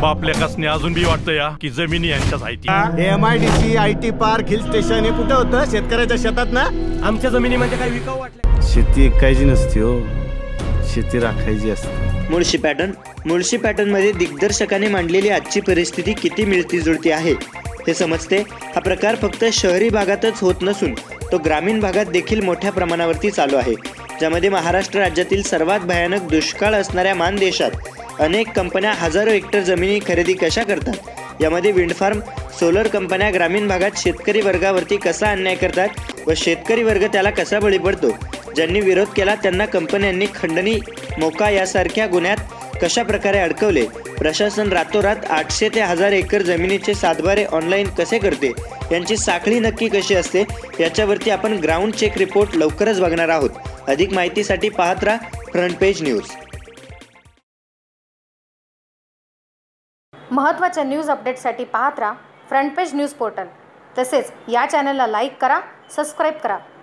आपल्या कसने अजून बी वाटतं या की जमिनी यांच्याच आहेत. MIDC IT park hill station हे कुठं होतं? शेतकऱ्याच्या शेतात ना. आमच्या जमिनीमध्ये काही विकाऊ वाटले. शेती ऐकायची नसते हो, शेती राखायची असते. मुळशी पॅटर्नमध्ये दिग्दर्शकाने मांडलेली आजची परिस्थिती किती मिळती जुळती आहे हे समजते. हा प्रकार फक्त शहरी भागातच होत नसून तो ग्रामीण भागात देखील मोठ्या प्रमाणावरती चालू आहे, ज्यामध्ये महाराष्ट्र राज्यातील सर्वात भयानक दुष्काळ असणाऱ्या मानदेशात अनेक कंपन्या हजारो हेक्टर जमिनी खरेदी कशा करतात. यामध्ये विंड फार्म, सोलर कंपन्या ग्रामीण भागात शेतकरी वर्गावरती कसा अन्याय करतात व शेतकरी वर्ग त्याला कसा बळी पडतो. ज्यांनी विरोध केला त्यांना कंपन्यांनी खंडणी, मोका यासारख्या गुन्ह्यात कशा प्रकारे अडकवले. प्रशासन रातोरात 800 ते 1000 एकर जमिनीचे सातबारे ऑनलाईन कसे करते, यांची साखळी नक्की कशी असते, याच्यावरती आपण ग्राउंड चेक रिपोर्ट लवकरच बघणार आहोत. अधिक माहितीसाठी पाहत राहा फ्रंट पेज न्यूज. महत्त्वाच्या न्यूज अपडेटसाठी पाहत राहा फ्रंट पेज न्यूज पोर्टल. तसेच या चॅनलला लाईक करा, सबस्क्राईब करा.